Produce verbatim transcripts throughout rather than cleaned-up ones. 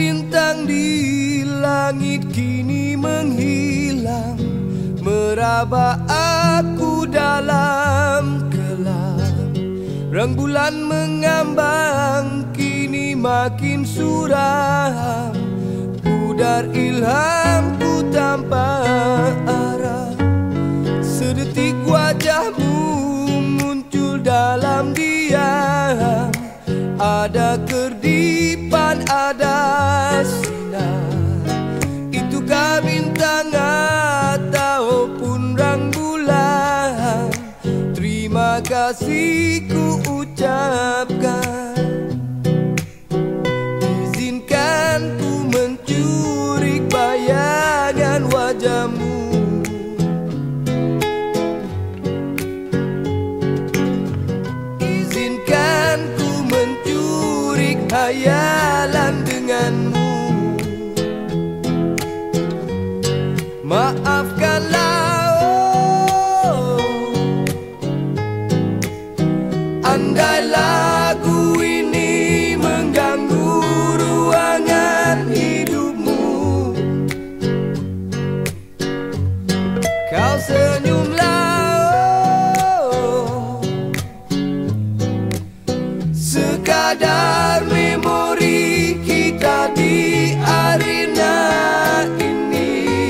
bintang di langit kini menghilang, meraba aku dalam kelam. Rembulan mengambang kini makin suram, pudar ilhamku tanpa arah. Sedetik wajahmu muncul dalam diam, ada kerdipan, ada sinar. Itukah bintang ataupun rembulan? Terima kasih ku ucapkan. Izinkan ku mencuri bayangan wajahmu. Izinkan ku mencuri khayalan denganmu. Maafkanlah, oh, andai lagu ini mengganggu ruangan hidupmu. Kau senyumlah, oh, sekadar memori kita di arena ini.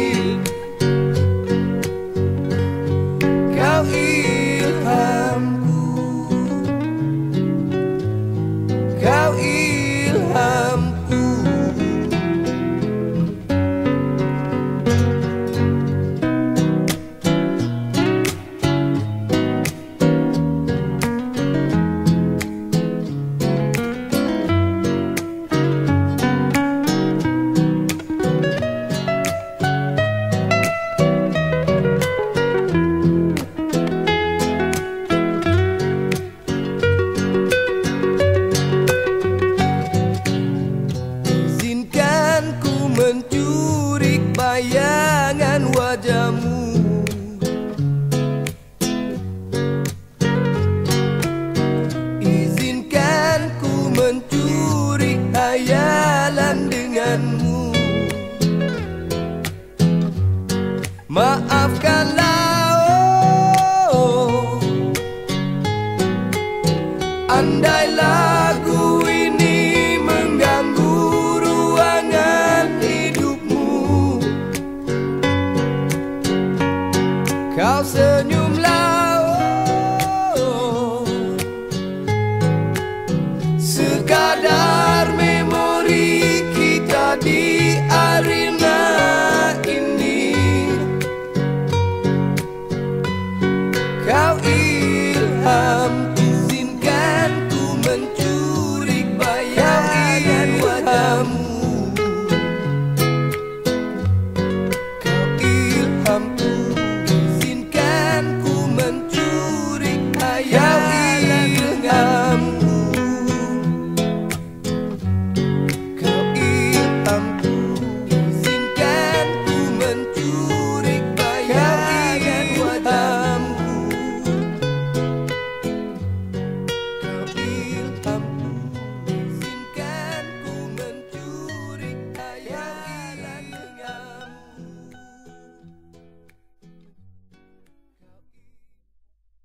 Kau ilhamku, kau ilhamku. Izinkan ku mencuri